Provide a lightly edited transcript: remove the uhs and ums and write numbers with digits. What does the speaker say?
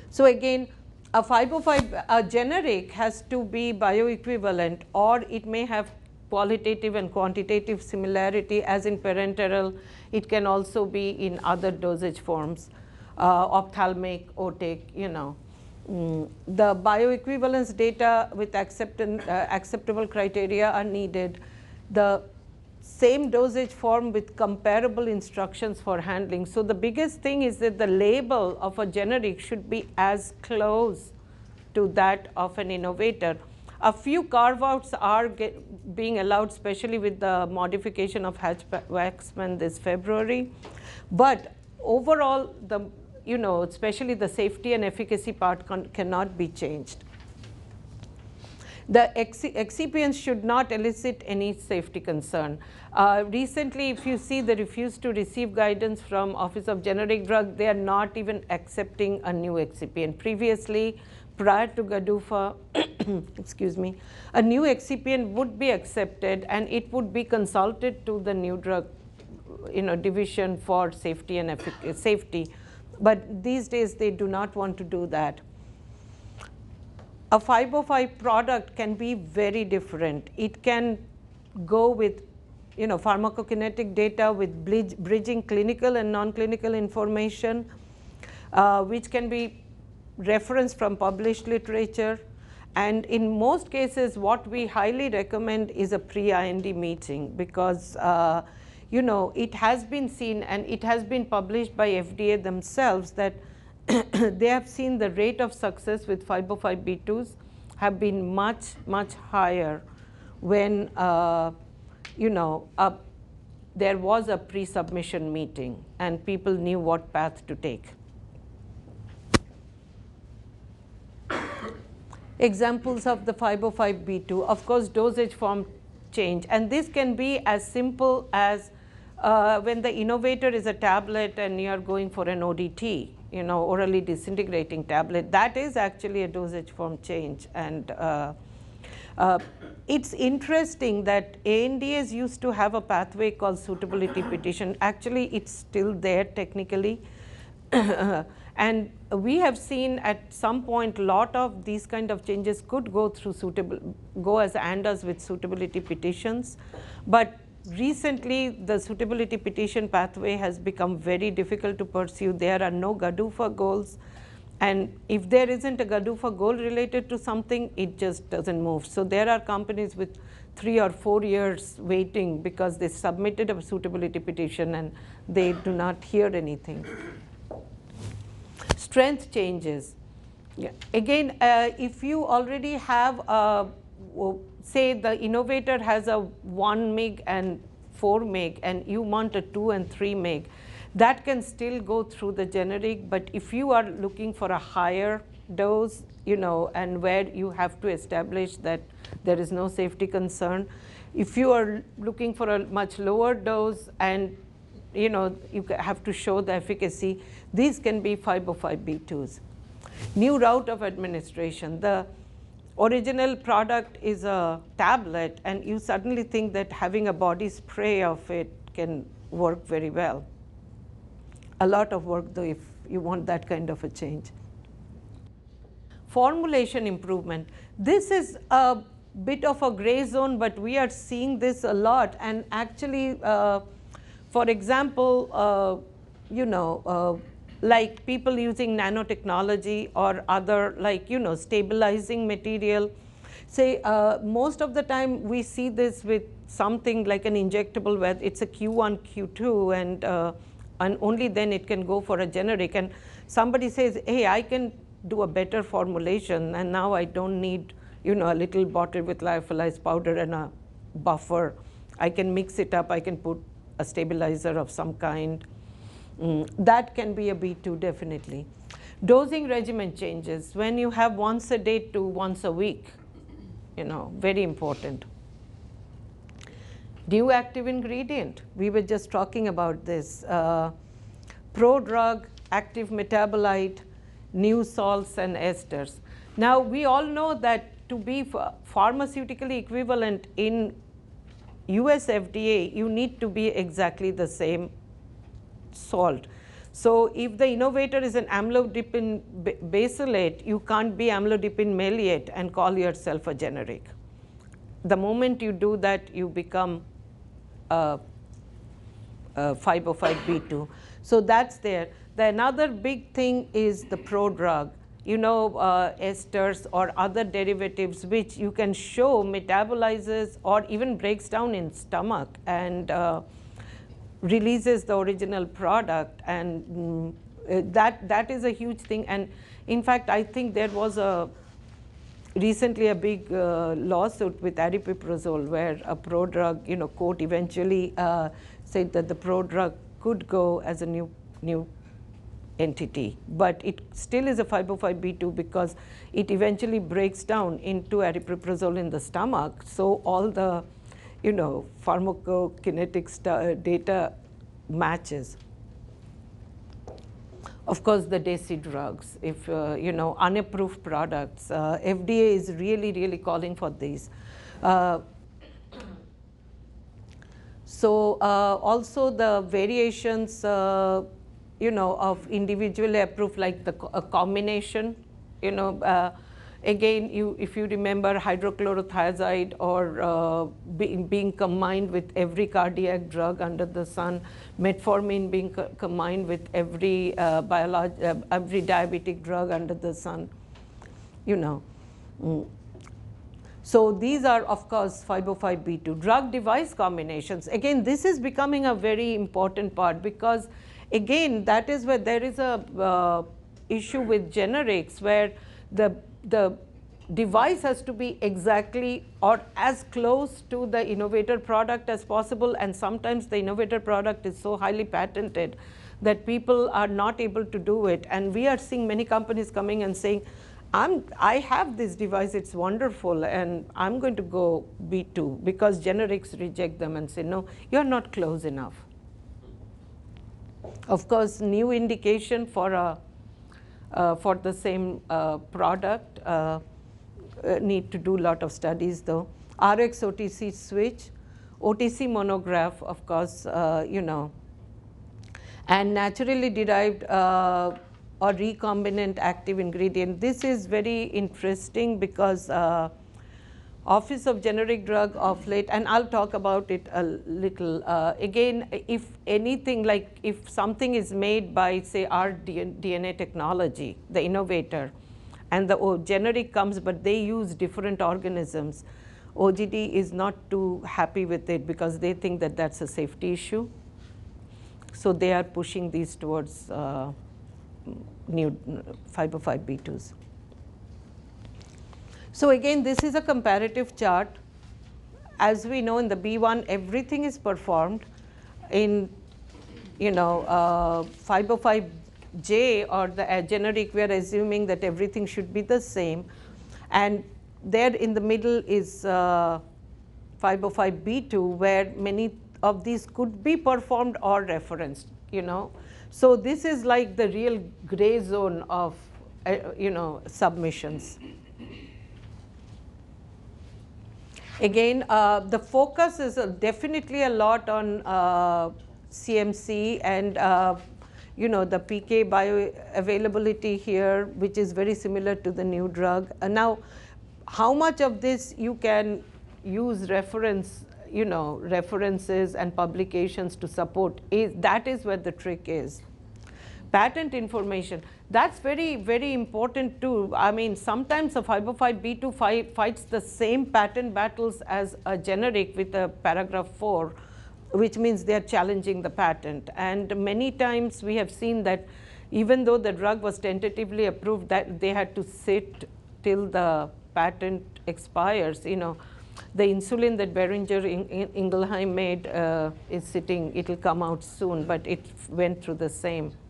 So again, a 505, a generic has to be bioequivalent, or it may have qualitative and quantitative similarity, as in parenteral. It can also be in other dosage forms, ophthalmic, otic, you know. The bioequivalence data with acceptable criteria are needed. The same dosage form with comparable instructions for handling. So the biggest thing is that the label of a generic should be as close to that of an innovator. A few carve-outs are being allowed, especially with the modification of Hatch-Waxman this February. But overall, especially the safety and efficacy part cannot be changed. The excipients should not elicit any safety concern. Recently, if you see the refuse to receive guidance from Office of Generic Drug, they are not even accepting a new excipient. Previously, prior to GDUFA, excuse me, a new excipient would be accepted and it would be consulted to the new drug division for safety and safety. But these days, they do not want to do that. A 505 product can be very different. It can go with pharmacokinetic data with bridging clinical and non-clinical information, which can be referenced from published literature. And in most cases, what we highly recommend is a pre-IND meeting, because it has been seen and it has been published by FDA themselves that they have seen the rate of success with 505(b)(2)s have been much, much higher when there was a pre-submission meeting and people knew what path to take. Examples of the 505(b)(2), of course, dosage form change. And this can be as simple as when the innovator is a tablet and you are going for an ODT, orally disintegrating tablet. That is actually a dosage form change. And it's interesting that ANDAs used to have a pathway called Suitability Petition. Actually, it's still there technically. And we have seen at some point a lot of these kind of changes could go through go as ANDAs with suitability petitions. But recently, the suitability petition pathway has become very difficult to pursue. There are no GDUFA goals. And if there isn't a GDUFA goal related to something, it just doesn't move. So there are companies with 3 or 4 years waiting because they submitted a suitability petition and they do not hear anything. Strength changes. Yeah. Again, if you already have, say the innovator has a 1 mg and 4 mg and you want a 2 and 3 mg, that can still go through the generic. But if you are looking for a higher dose, and where you have to establish that there is no safety concern, if you are looking for a much lower dose and you have to show the efficacy, these can be 505(b)(2)s. New route of administration. The original product is a tablet, and you suddenly think that having a body spray of it can work very well. A lot of work, though, if you want that kind of a change. Formulation improvement. This is a bit of a gray zone, but we are seeing this a lot. And actually, for example, like people using nanotechnology or other, like, stabilizing material. Say, most of the time we see this with something like an injectable where it's a Q1, Q2, and only then it can go for a generic. And somebody says, hey, I can do a better formulation, and now I don't need, a little bottle with lyophilized powder and a buffer. I can mix it up. I can put a stabilizer of some kind. That can be a B2 definitely. Dosing regimen changes when you have once a day to once a week, very important. New active ingredient, we were just talking about this. Prodrug, active metabolite, new salts and esters. Now we all know that to be pharmaceutically equivalent in US FDA, you need to be exactly the same salt. So if the innovator is an amlodipine basylate, you can't be amlodipine maleate and call yourself a generic. The moment you do that, you become 505(b)(2). So that's there. Another big thing is the prodrug. Esters or other derivatives which you can show metabolizes or even breaks down in stomach and releases the original product, and that is a huge thing. And in fact, I think there was recently a big lawsuit with aripiprazole where a prodrug, court eventually said that the prodrug could go as a new entity, but it still is a 505(b)(2) because it eventually breaks down into aripiprazole in the stomach. So all the pharmacokinetics data matches. Of course, the DESI drugs, if unapproved products, FDA is really calling for these. Also the variations, of individually approved, like a combination, again, if you remember hydrochlorothiazide or being combined with every cardiac drug under the sun, metformin being combined with every every diabetic drug under the sun, So these are, of course, 505(b)(2). Drug device combinations. Again, this is becoming a very important part because, again, that is where there is a issue with generics where the device has to be exactly or as close to the innovator product as possible, and sometimes the innovator product is so highly patented that people are not able to do it. And we are seeing many companies coming and saying, I have this device, it's wonderful, and I'm going to go B2, because generics reject them and say, no, you're not close enough. Of course, new indication for the same product need to do a lot of studies, though. RX OTC switch, OTC monograph, of course, and naturally derived or recombinant active ingredient. This is very interesting because Office of Generic Drug of late, and I'll talk about it a little. Again, if anything, like if something is made by, say, our DNA technology, the innovator, and the generic comes, but they use different organisms, OGD is not too happy with it because they think that that's a safety issue. So they are pushing these towards new 505(b)(2)s. So again, this is a comparative chart. As we know, in the B1, everything is performed. In 505J or the generic, we are assuming that everything should be the same. And there in the middle is 505(b)(2), where many of these could be performed or referenced, So this is like the real gray zone of, submissions. Again, the focus is definitely a lot on CMC and, the PK bioavailability here, which is very similar to the new drug. Now, how much of this you can use references and publications to support, that is where the trick is. Patent information, that's very, very important too. I mean, sometimes a 505(b)(2) fights the same patent battles as a generic with a paragraph 4, which means they are challenging the patent. And many times we have seen that even though the drug was tentatively approved, that they had to sit till the patent expires. The insulin that Boehringer Ingelheim made is sitting, it will come out soon, but it went through the same.